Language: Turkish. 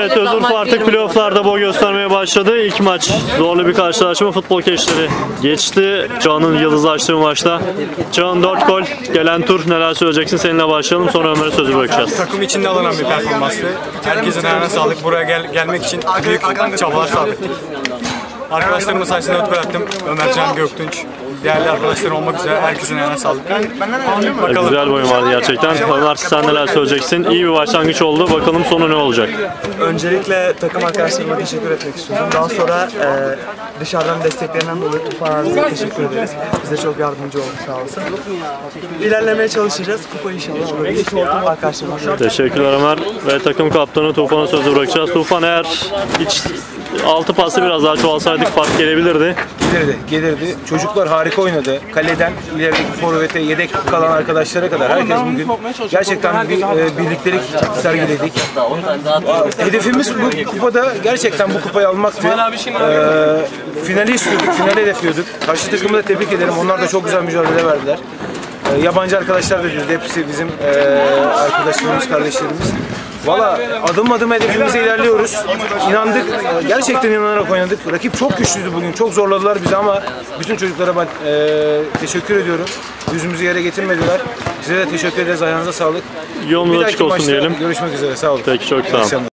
Evet, Özurfa artık playoff'larda boy göstermeye başladı. İlk maç zorlu bir karşılaşma. Futbol keşleri geçti. Can'ın yıldızlaştığı maçta. Can 4 gol. Gelen tur neler söyleyeceksin? Seninle başlayalım. Sonra Ömer'e sözü bırakacağız. Takım içinde alınan bir performanstı. Herkesin ayağına sağlık. Buraya gelmek için büyük çabalar sarf ettik. Arkadaşlarımla sayesinde 4 gol attım. Ömercan, Göktunç, değerli arkadaşlar olmak üzere herkesin ayağına sağlık. Bakalım. Güzel bir oyun vardı gerçekten. Ömer, sen neler söyleyeceksin? İyi bir başlangıç oldu. Bakalım sonu ne olacak? Öncelikle takım arkadaşlarıma teşekkür etmek istiyorum. Daha sonra dışarıdan desteklerinden dolayı Tufan abiye teşekkür ederiz. Bize çok yardımcı oldu, sağ olsun. İlerlemeye çalışacağız. Kupa inşallah alırız. Arkadaşlarıma Teşekkürler Ömer. Ve takım kaptanı Tufan'a sözü bırakacağız. Tufan, eğer hiç 6 pası biraz daha çoğalsaydık fark gelebilirdi. Gelirdi. Çocuklar harika oynadı. Kaleden ilerideki forvete, yedek kalan arkadaşlara kadar herkes bugün gerçekten bir birliktelik sergiledik. Hedefimiz bu kupada gerçekten bu kupayı almaktı. Finali istiyorduk, finali hedefliyorduk. Karşı takımı da tebrik ederim. Onlar da çok güzel mücadele verdiler. Yabancı arkadaşlar da dedi. Hepsi bizim arkadaşlarımız, kardeşlerimiz. Valla adım adım hedefimize ilerliyoruz. İnandık, gerçekten inanarak oynadık. Rakip çok güçlüydü bugün, çok zorladılar bizi ama bütün çocuklara ben teşekkür ediyorum. Yüzümüzü yere getirmediler. Size de teşekkür ederiz, ayağınıza sağlık. Yolunuz açık olsun diyelim. Görüşmek üzere, sağ olun. Peki, çok sağ olun.